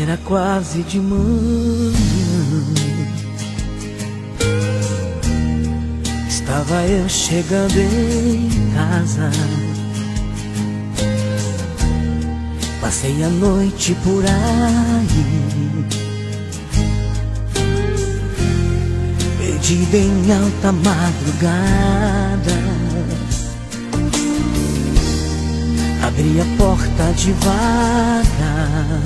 Era quase de manhã, estava eu chegando em casa. Passei a noite por aí, perdido em alta madrugada. Abri a porta devagar,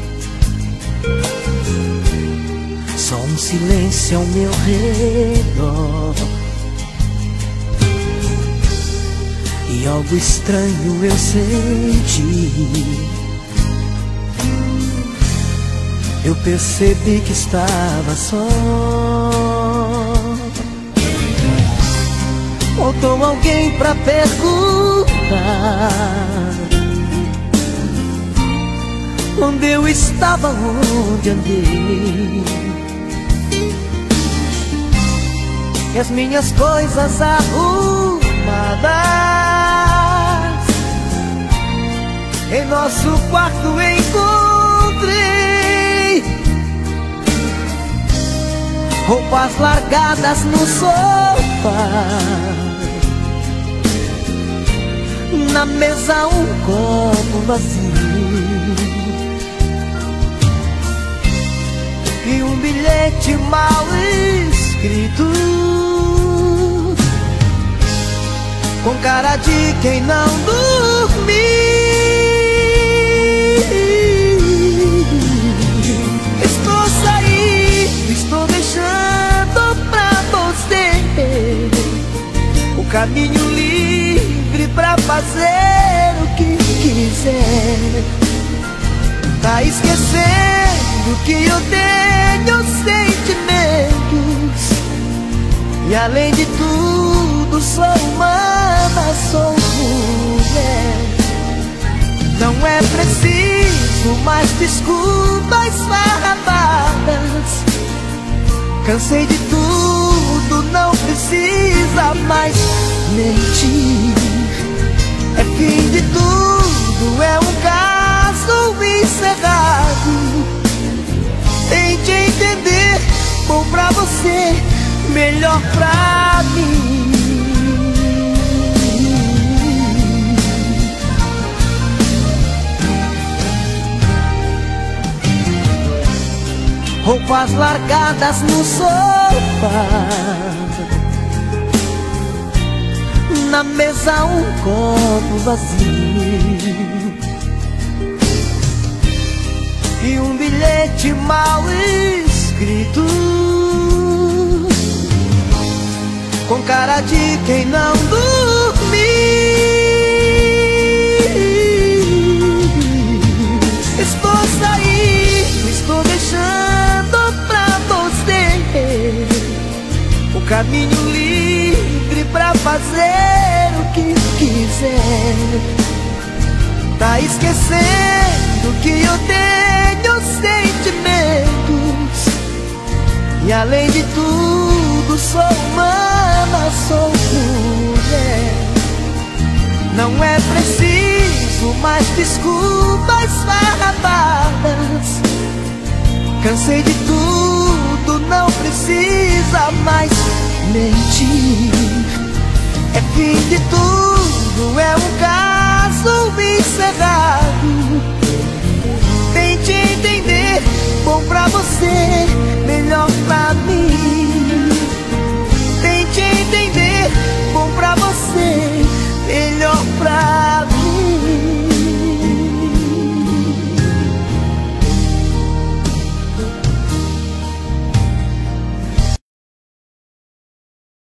só um silêncio ao meu redor, e algo estranho eu senti. Eu percebi que estava só. Faltou alguém pra perguntar onde eu estava, onde andei, e as minhas coisas arrumadas em nosso quarto encontrei. Roupas largadas no sofá, na mesa um copo vazio e um bilhete mal escrito, com cara de quem não dormiu. Estou saindo, estou deixando pra você o caminho livre pra fazer o que quiser. Tá esquecendo que eu tenho sentimentos, e além de tudo sou humana, sou mulher. Não é preciso mais desculpas farrapadas. Cansei de tudo, não precisa mais mentir. É fim de tudo, é um caso encerrado. Tente entender, bom pra você, melhor pra mim. Roupas largadas no sofá, na mesa um copo vazio e um bilhete mal escrito, com cara de quem não dormiu. Estou saindo, estou deixando pra você o caminho livre pra fazer o que quiser. Tá esquecendo que eu tenho sentimentos, e além de tudo sou humana, sou mulher. Não é preciso mais desculpas farrapadas. Cansei de tudo, não precisa mais mentir. É fim de tudo, é um caso encerrado. Tente entender, bom pra você, melhor pra